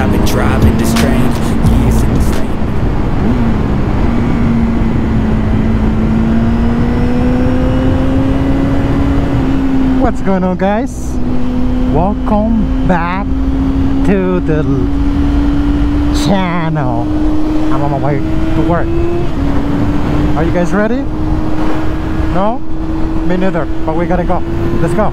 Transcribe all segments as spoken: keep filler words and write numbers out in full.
I've been driving this train, years in this lane. What's going on, guys? Welcome back to the channel. I'm on my way to work. Are you guys ready? No? Me neither, but we gotta go. Let's go.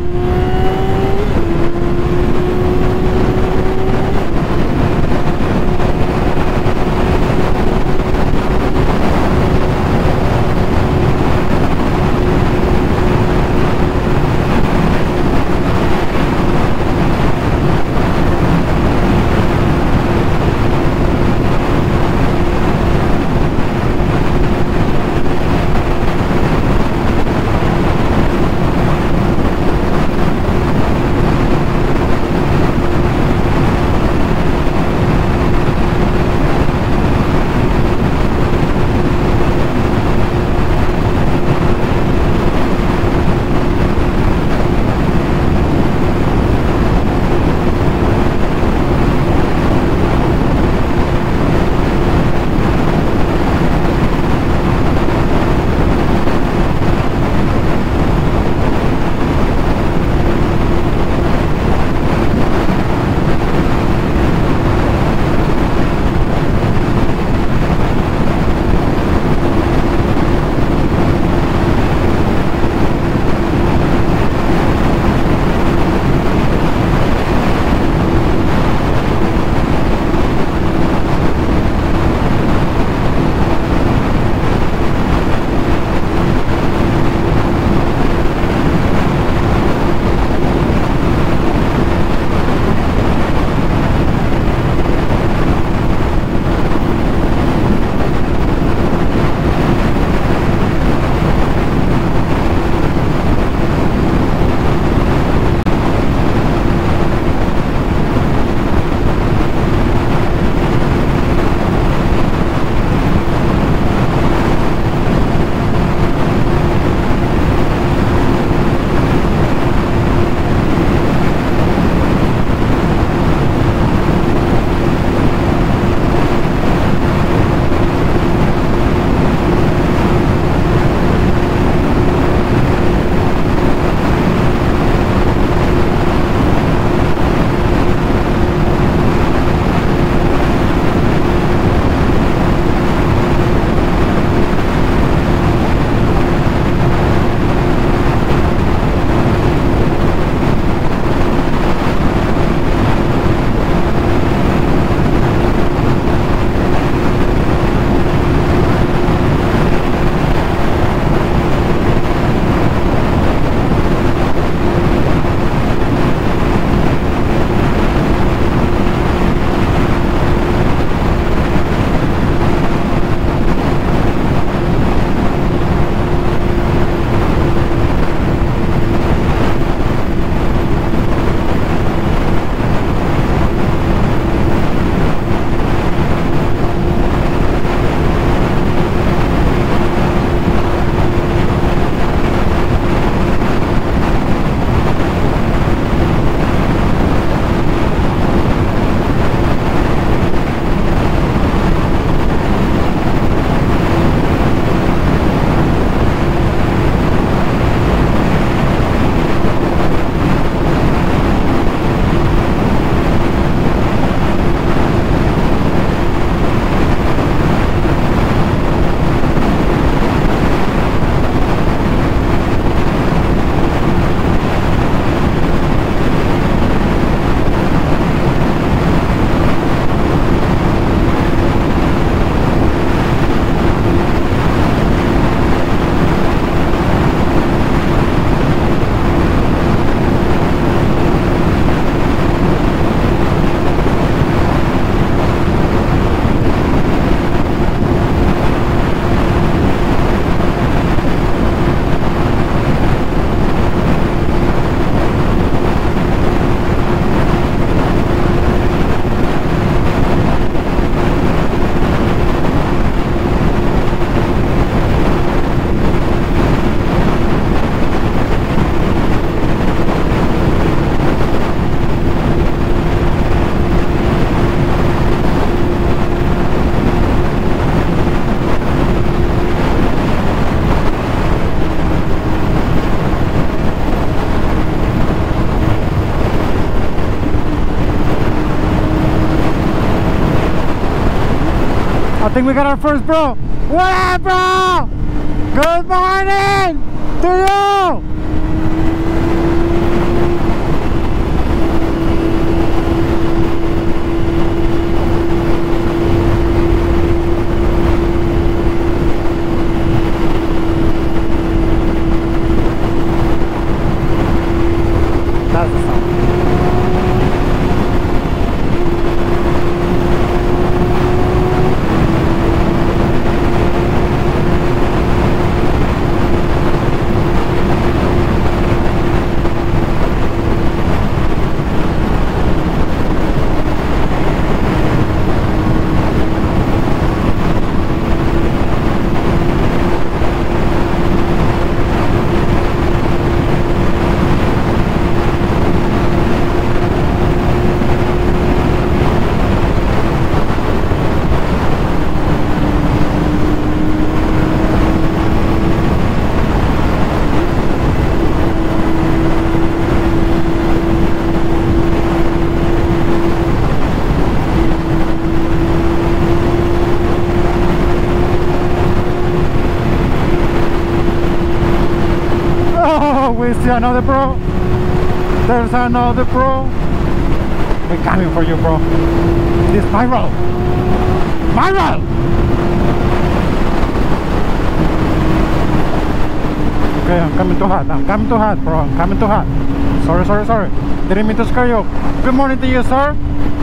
think we got our first bro. What up, bro? Good morning to you. That's the sound. We see another bro. There's another bro. We're coming for you, bro. This is my road. My road. Okay, I'm coming too hot. I'm coming too hot, bro. I'm coming too hot. Sorry, sorry, sorry. Didn't mean to scare you. Good morning to you, sir.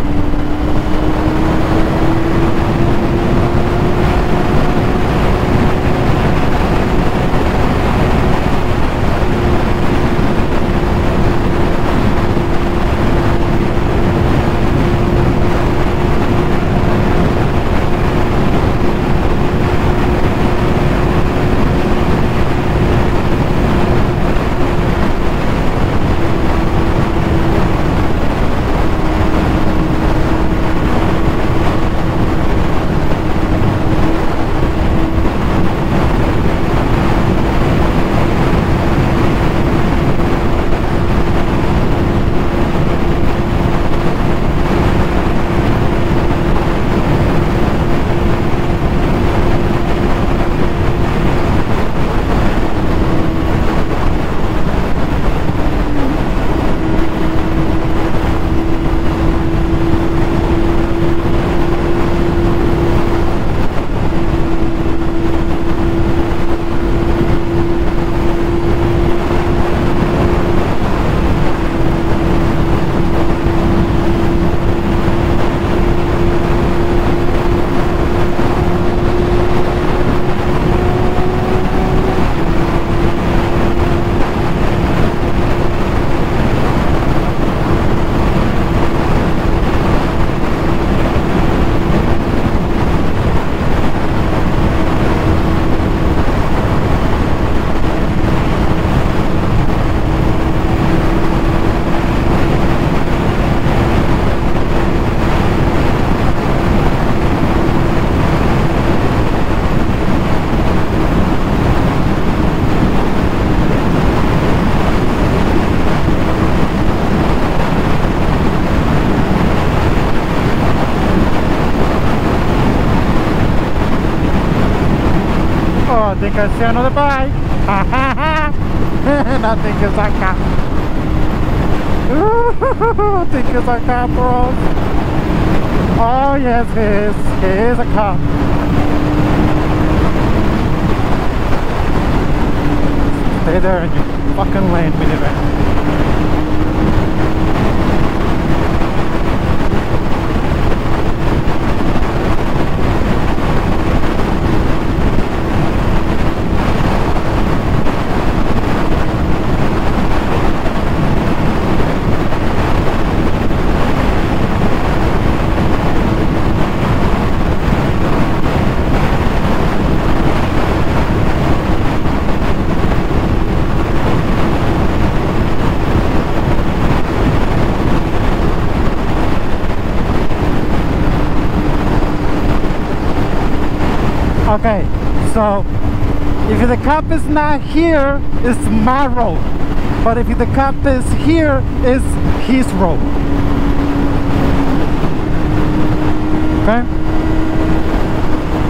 I think I see another bike. And I think it's a cop. I think it's a cop, bro. Oh yes, he is. He is a cop. Stay there in your fucking lane, minivan. Okay, so if the cop is not here, it's my road. But if the cop is here, it's his road. Okay?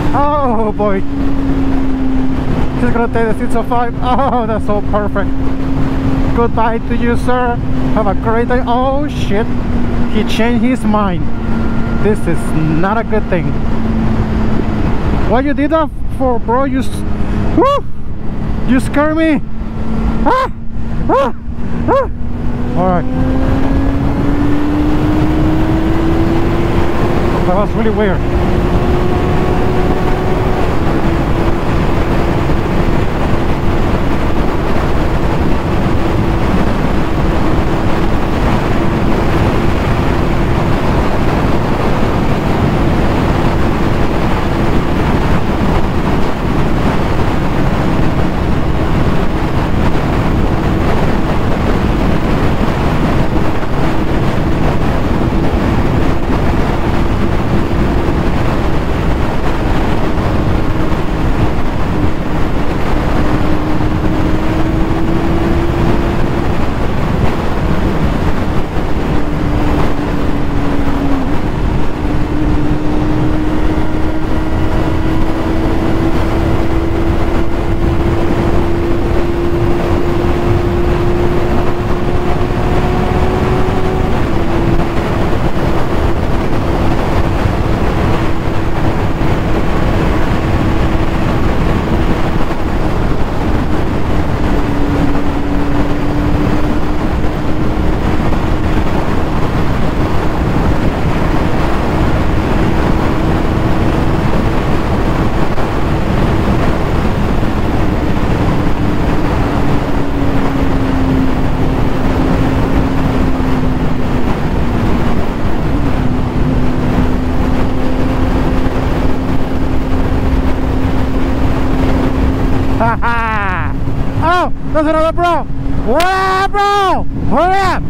Oh boy. He's gonna take the six oh five. Oh, that's so perfect. Goodbye to you, sir. Have a great day. Oh shit. He changed his mind. This is not a good thing. What you did that for, bro? You, woo, you scare me. Ah, ah, ah. All right. That was really weird. Oh, there's another bro. What up, bro? Hurry up.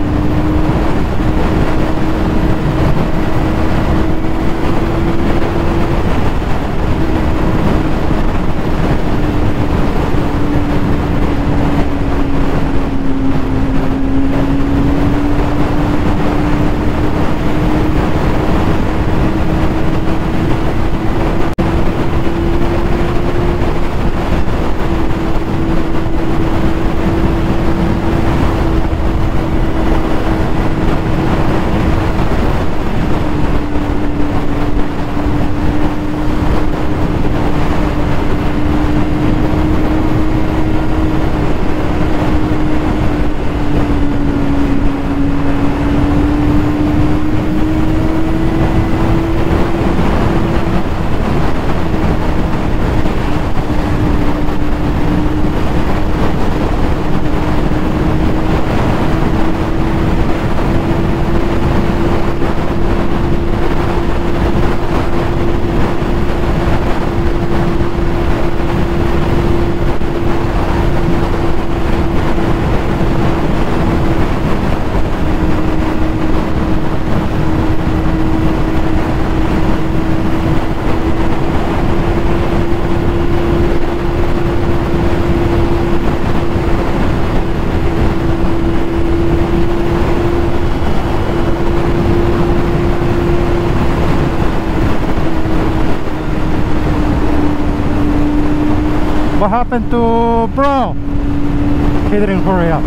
What happened to bro? He didn't hurry up.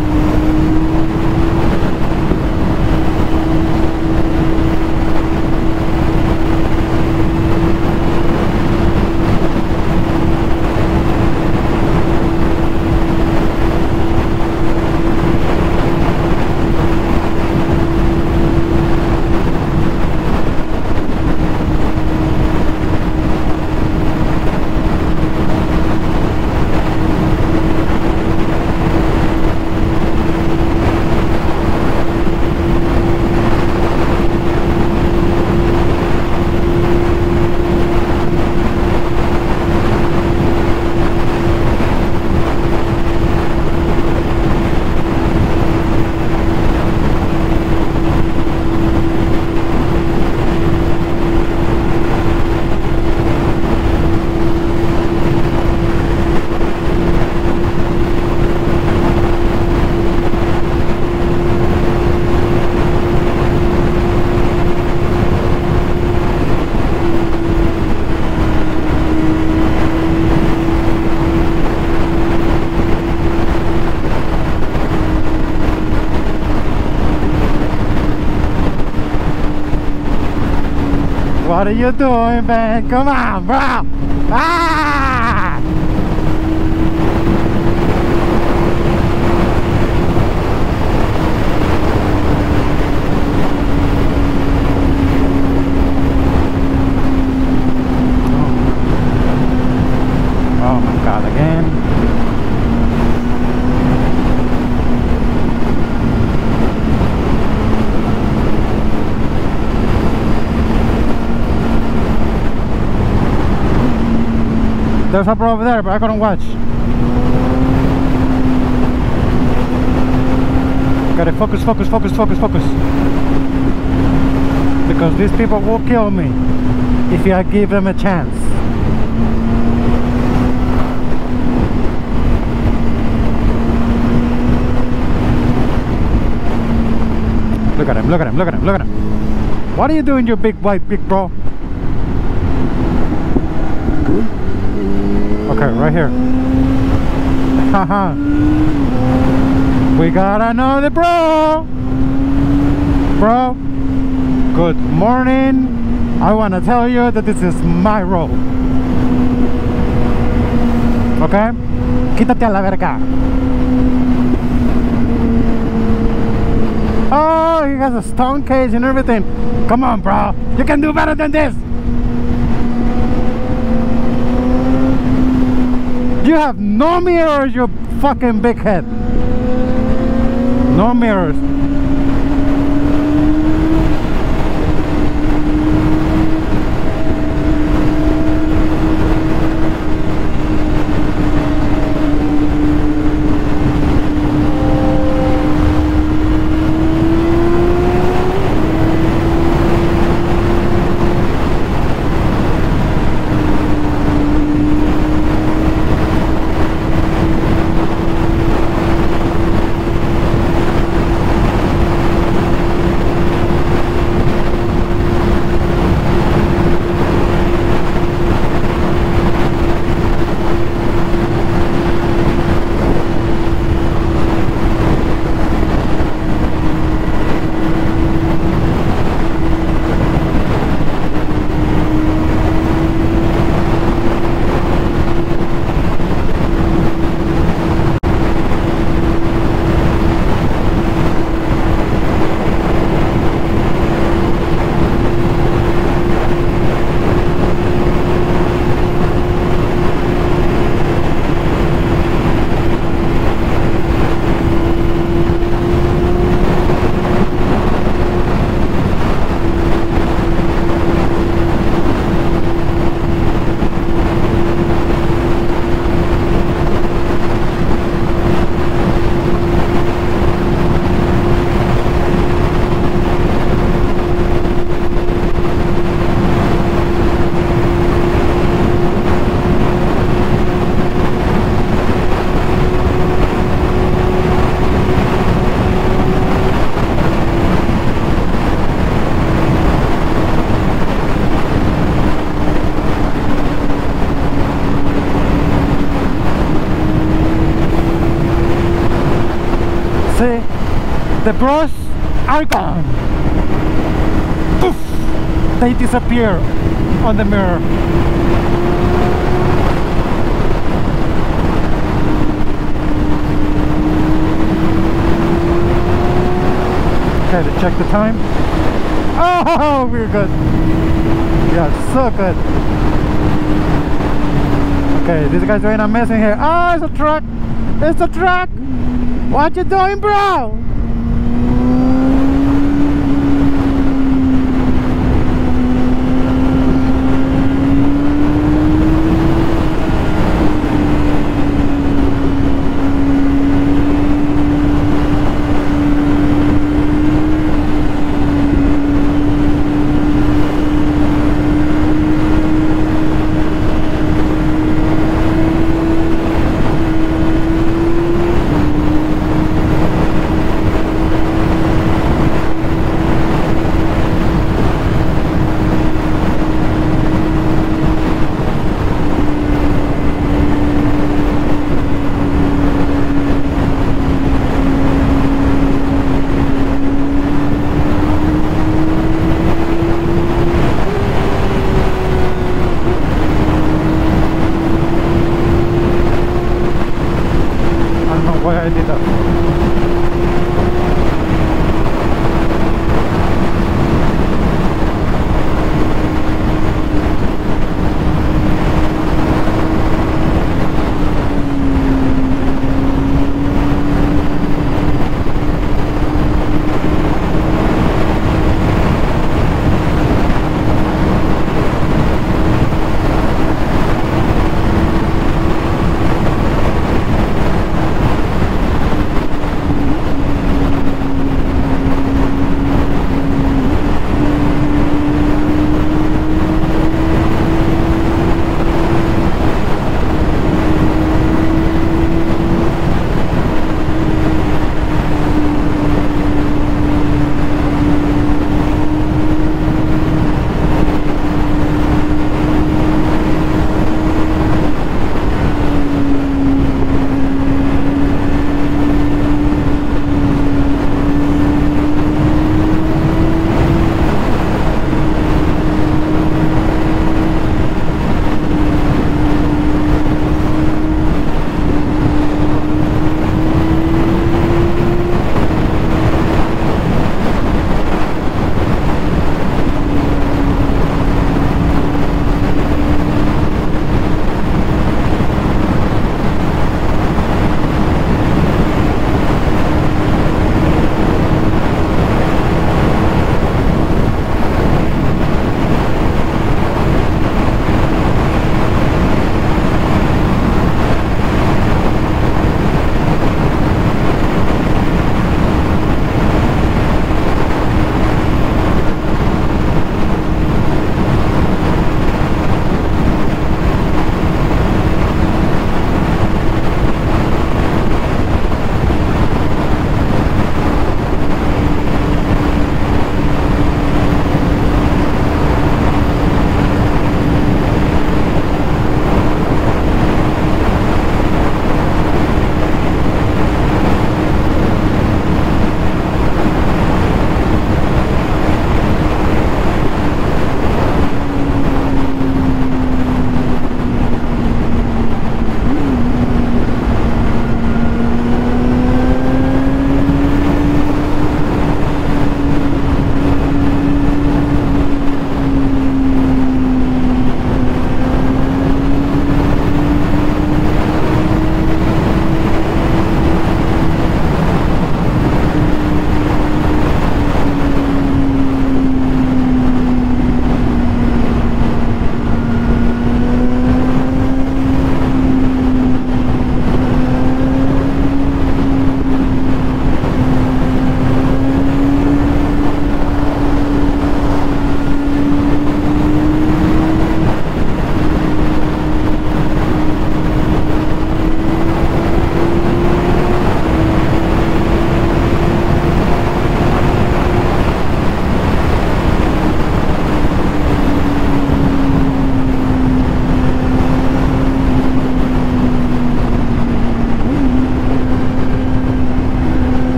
What are you doing, man? Come on, bro! Ah! Oh my God, again. There's a bro over there, but I couldn't watch. Gotta focus, focus, focus, focus, focus. Because these people will kill me if I give them a chance. Look at him, look at him, look at him, look at him. What are you doing, you big white big bro? Okay, right here. Haha. We got another bro. Bro, good morning. I want to tell you that this is my road. Okay? Quítate a la verga. Oh, he has a stone cage and everything. Come on, bro. You can do better than this. You have no mirrors, you fucking big head. No mirrors. See, the bros are gone. Poof! They disappear on the mirror. Okay, to check the time. Oh, we're good. Yeah, so good. Okay, this guy's doing amazing here. Oh, it's a truck. It's a truck. What you doing, bro?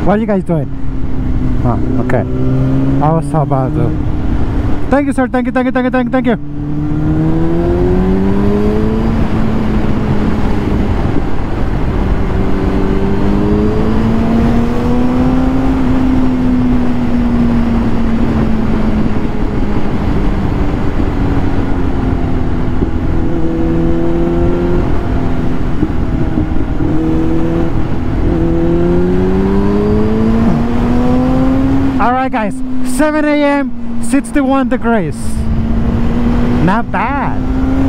What are you guys doing? Oh, okay. I was about to. Thank you, sir. Thank you, thank you, thank you, thank you, thank you. Alright guys, seven A M, sixty-one degrees. Not bad.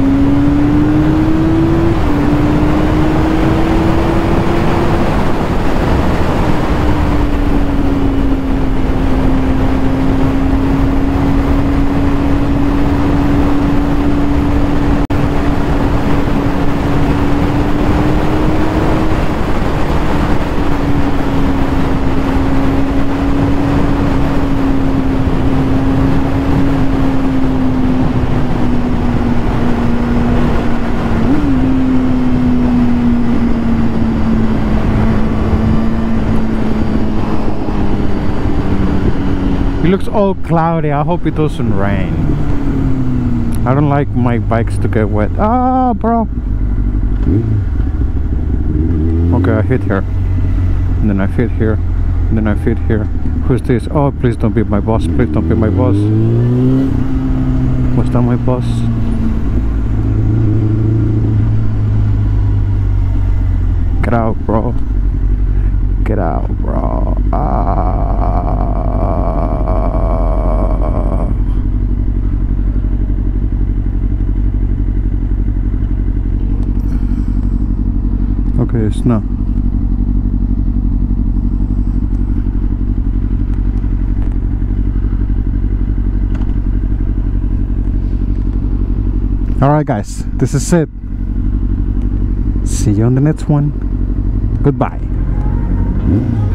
It looks all cloudy. I hope it doesn't rain. I don't like my bikes to get wet. Ah, bro. Okay, I hit here. And then I hit here. And then I hit here. Who's this? Oh, please don't be my boss. Please don't be my boss. Was that my boss? Get out, bro. Get out, bro. Ah. Okay, it's not. Alright guys, this is it. See you on the next one. Goodbye.